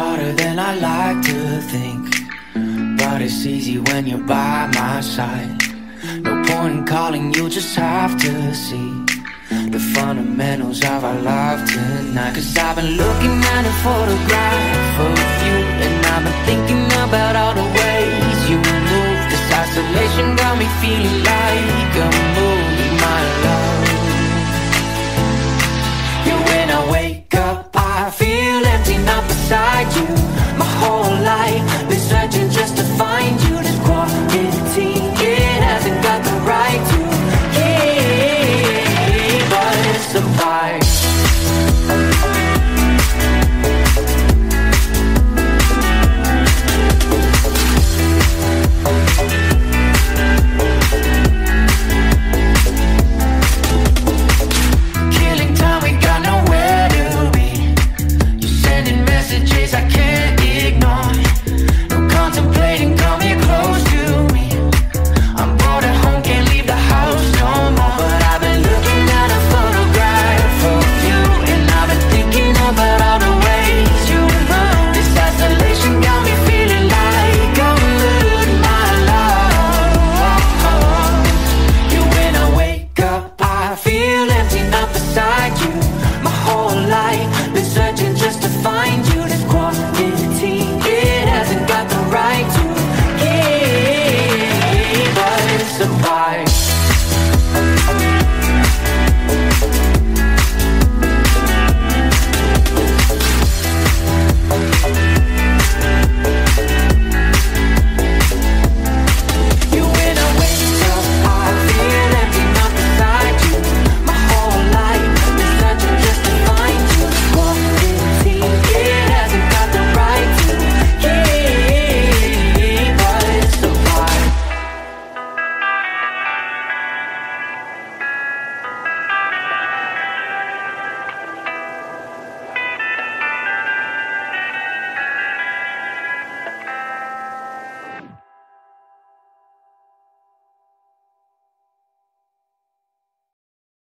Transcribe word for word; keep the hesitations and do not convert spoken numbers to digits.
harder than I like to think, but it's easy when you're by my side. No point in calling, you just have to see the fundamentals of our love tonight. Cause I've been looking at a photograph of you, and I've been thinking about all the ways you move. This isolation got me feeling like a movie, my love. Yeah, when I wake up, I feel empty, not beside you. My whole life been searching just to find you. This quarantine, it hasn't got the right to keep us apart. Killing time, we got nowhere to be. You're sending messages I can't ignore. No contemplating, call me